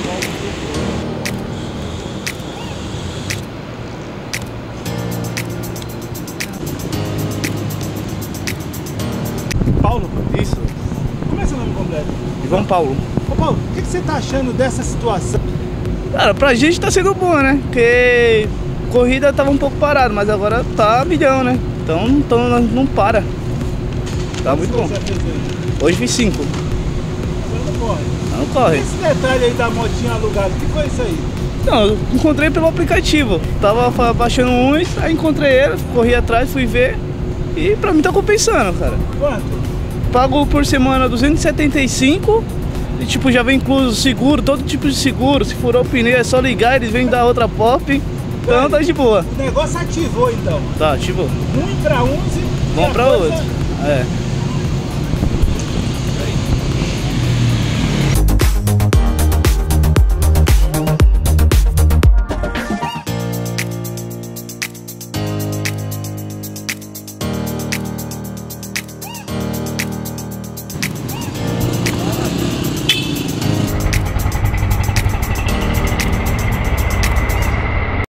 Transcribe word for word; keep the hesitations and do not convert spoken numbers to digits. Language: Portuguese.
Paulo? Isso. Como é seu nome completo? João Paulo. Ô Paulo, o que, que você tá achando dessa situação? Cara, pra gente tá sendo bom, né? Porque corrida tava um pouco parado, mas agora tá milhão, né? Então, então não para. Tá muito bom. Você fez hoje? Hoje fiz cinco. Agora não corre. Não corre. Esse detalhe aí da motinha alugada, o que foi isso aí? Não, eu encontrei pelo aplicativo. Tava baixando uns, aí encontrei ele, corri atrás, fui ver. E pra mim tá compensando, cara. Quanto? Pago por semana duzentos e setenta e cinco. E tipo, já vem incluso seguro, todo tipo de seguro. Se furou o pneu é só ligar, eles vêm dar outra pop. Então tá de boa. O negócio ativou então. Tá, tipo, Um pra onze. vamos pra outro. É.